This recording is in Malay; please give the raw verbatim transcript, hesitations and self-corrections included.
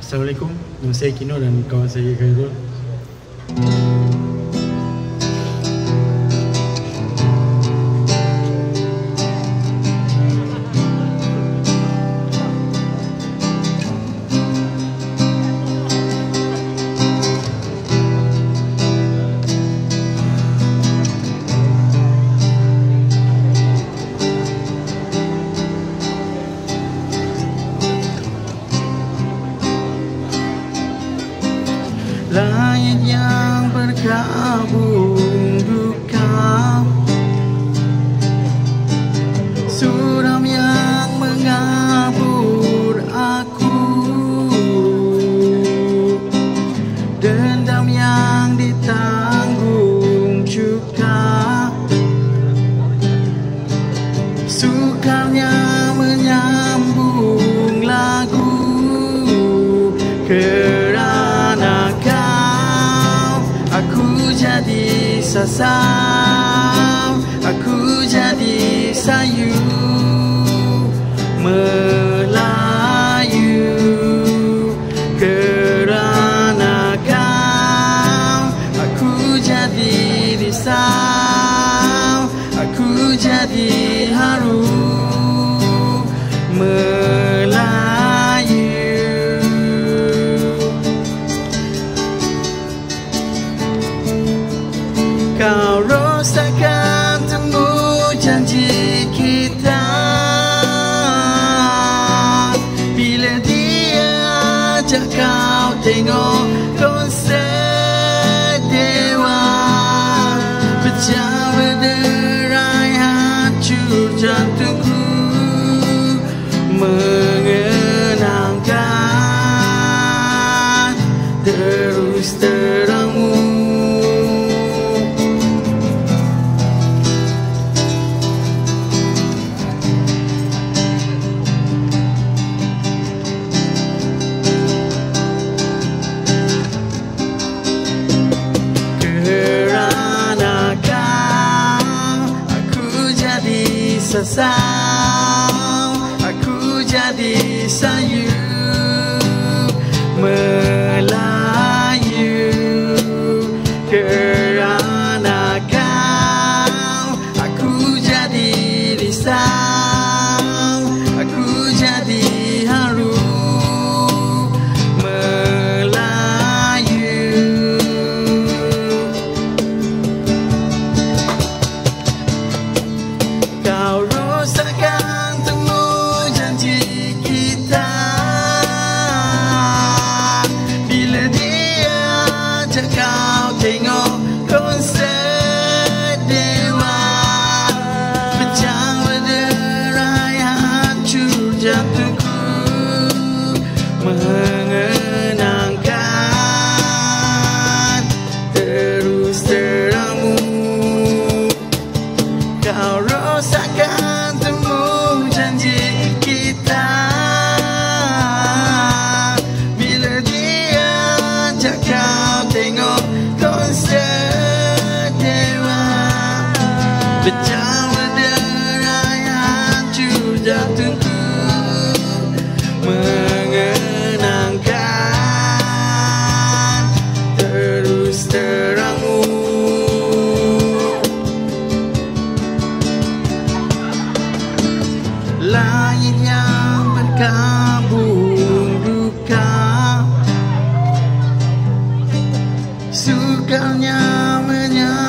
Assalamualaikum, nama saya Kino dan kawan saya Khairul. Langit yang berkabung duka, suram yang mengabur aku, dendam yang ditanggung juga, sukarnya menyambung lagu. Kerana kau, aku jadi sasam, aku jadi sayu Melayu. Kerana kau, aku jadi risau, aku jadi haru Melayu. Kau rosakkan temu janji kita bila dia ajak kau tengok konser dewa. Pecah berderai hancur jantungku mengenangkan terus terangmu. Sasam, aku jadi sayu Melayu. Kerana kau, aku jadi risau, aku jadi haru Melayu. Kau rosakkan temu janji kita bila dia ajak kau tengok konser dewa. Pecah berderai hancur jantungku mengenangkan terus terangmu. Kau rosakkan temu janji kita bila dia ajak kau tengok konser dewa. Pecah berderai hancur jantungku mengenangkan terus terangmu. Langit yang berkabung duka, sukarnya menyambung